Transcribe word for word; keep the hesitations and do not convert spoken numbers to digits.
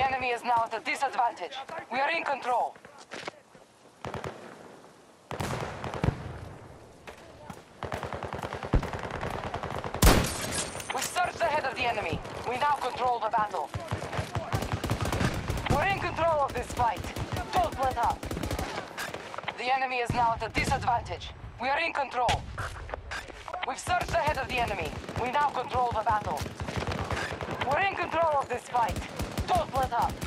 enemy is now at a disadvantage. We are in control. We surged ahead of the enemy. We now control the battle. We're in control of this fight. Don't let up. The enemy is now at a disadvantage. We are in control. We've surged ahead of the enemy. We now control the battle. We're in control of this fight. Don't let up.